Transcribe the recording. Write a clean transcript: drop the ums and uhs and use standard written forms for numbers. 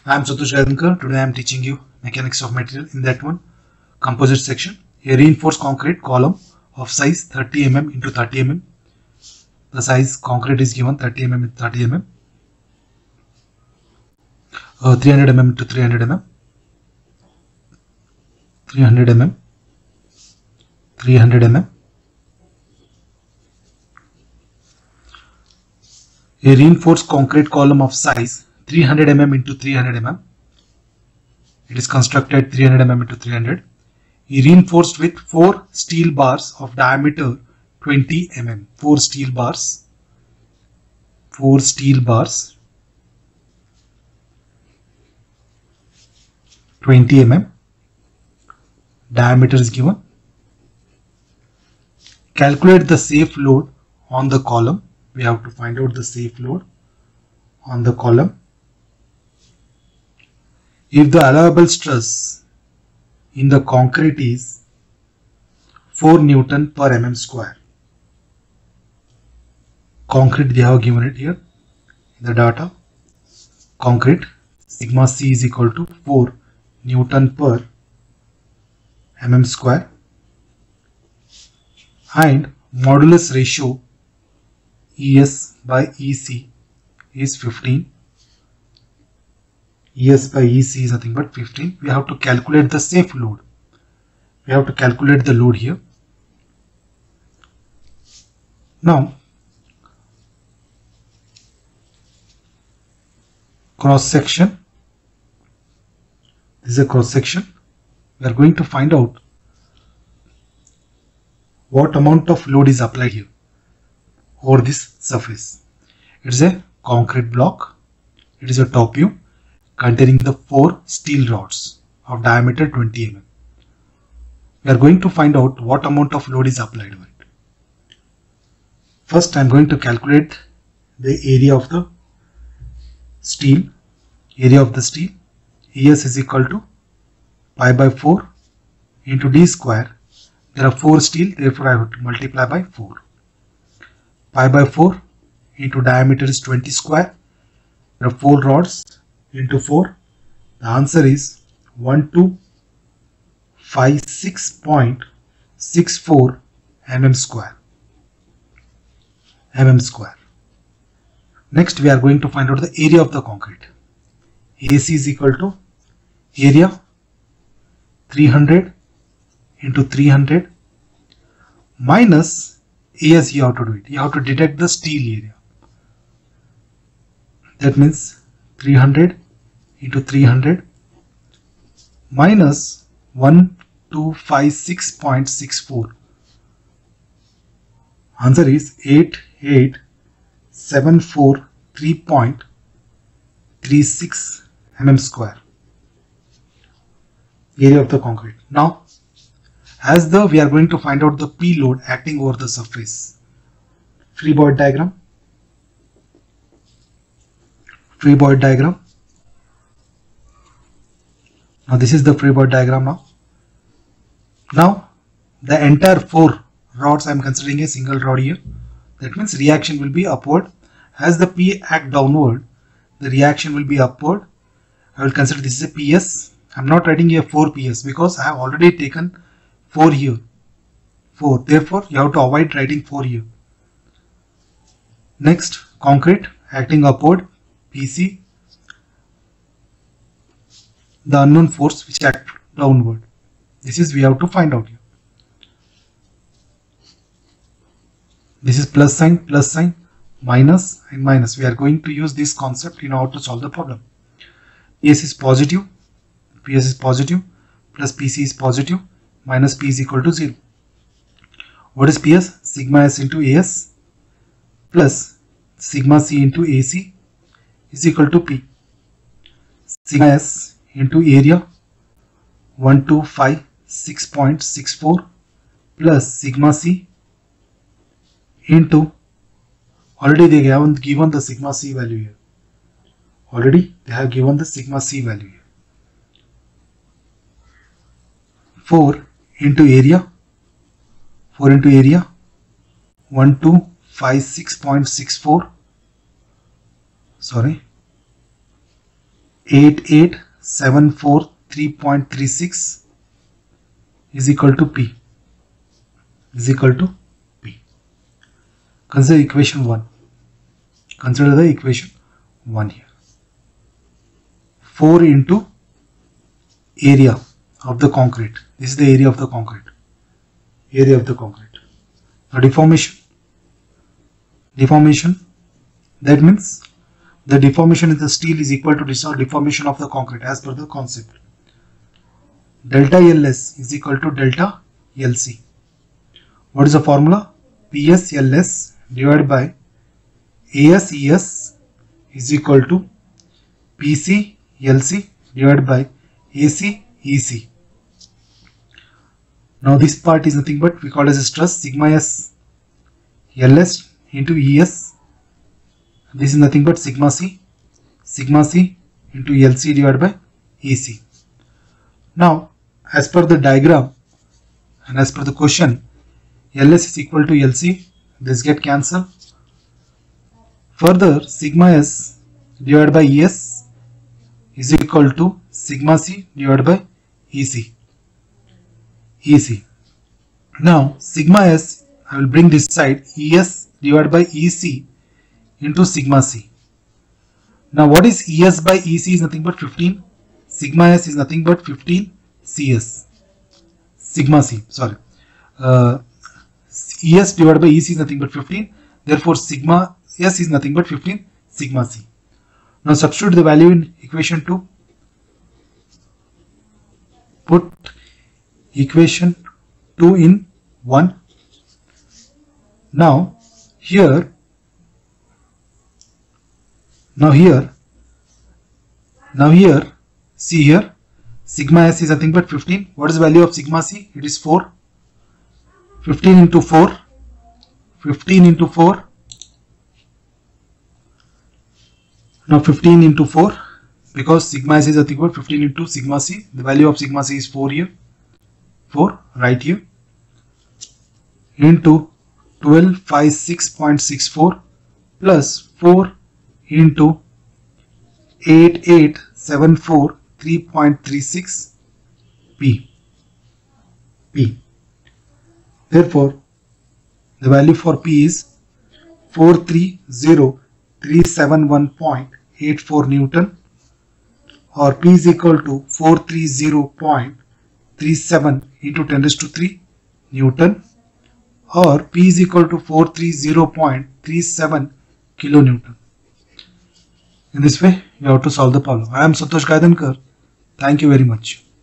I am Satosh Gaidhankar. Today I am teaching you mechanics of material. In that one, composite section. A reinforced concrete column of size 30 mm into 30 mm. The size concrete is given 30 mm into 30 mm. 300 mm into 300 mm. 300 mm. 300 mm. A reinforced concrete column of size 300 mm into 300 mm. It is constructed 300 mm into 300. Reinforced with 4 steel bars of diameter 20 mm. 4 steel bars. 4 steel bars. 20 mm. Diameter is given. Calculate the safe load on the column. We have to find out the safe load on the column. If the allowable stress in the concrete is 4 Newton per mm square. Concrete they have given it here in the data. Concrete sigma C is equal to 4 Newton per mm square, and modulus ratio ES by EC is 15. ES by EC is nothing but 15. We have to calculate the safe load. We have to calculate the load here. Now, cross section. This is a cross section. We are going to find out what amount of load is applied here over this surface. It is a concrete block. It is a top view containing the 4 steel rods of diameter 20 mm. We are going to find out what amount of load is applied over it. First, I am going to calculate the area of the steel. Area of the steel, ES is equal to pi by 4 into d square. There are 4 steel, therefore I have to multiply by 4. Pi by 4 into diameter is 20 square. There are 4 rods into 4. The answer is 1256.64 mm square. Next, we are going to find out the area of the concrete. AC is equal to area 300 into 300 minus AS. You have to do it. You have to deduct the steel area. That means 300 into 300 minus 1256.64. Answer is 88743.36 mm square. Area of the concrete. Now, as we are going to find out the P load acting over the surface. Free body diagram. Free body diagram. Now this is the free body diagram now. Now the entire 4 rods I am considering a single rod here. That means reaction will be upward. As the P act downward, the reaction will be upward. I will consider this is a PS. I am not writing here 4 PS because I have already taken 4 here. 4. Therefore, you have to avoid writing 4 here. Next, concrete acting upward, PC. The unknown force which act downward. This is we have to find out here. This is plus sign, minus and minus. We are going to use this concept in order to solve the problem. PS is positive, PS is positive, plus PC is positive, minus P is equal to 0. What is PS? Sigma S into AS plus sigma C into AC is equal to P. Sigma S into area 1256.64 plus sigma C into, already they have given the sigma C value here. Already they have given the sigma C value here. 4 into area 1256.64, sorry, 8874.3.36 is equal to P. Is equal to P. Consider equation 1. Consider the equation 1 here. 4 into area of the concrete. This is the area of the concrete. Area of the concrete. Now deformation. Deformation. That means the deformation in the steel is equal to deformation of the concrete as per the concept. Delta LS is equal to delta LC. What is the formula? PS LS divided by AS ES is equal to PC LC divided by AC EC. Now this part is nothing but we call as a stress, sigma S LS into ES. This is nothing but sigma C into LC divided by EC. Now as per the diagram and as per the question, LS is equal to LC. This get cancelled. Further, sigma S divided by ES is equal to sigma C divided by EC. Now sigma S, I will bring this side, ES divided by EC into sigma C. Now what is ES by EC is nothing but 15. Sigma S is nothing but 15 CS. Sigma C, sorry. ES divided by EC is nothing but 15. Therefore sigma S is nothing but 15 sigma C. Now substitute the value in equation 2. Put equation 2 in 1. Now here see here, sigma S is nothing but 15. What is the value of sigma C? It is 4. 15 into 4. Now 15 into 4, because sigma S is nothing but 15 into sigma C. The value of sigma C is 4 here. 4 right here. Into 1256.64 plus 4 into 8874.3.36 P. Therefore, the value for P is 430,371.84 Newton, or P is equal to 430.37 into 10 raised to 3 Newton, or P is equal to 430.37 kilonewton. In this way, you have to solve the problem. I am Santosh Gaidankar. Thank you very much.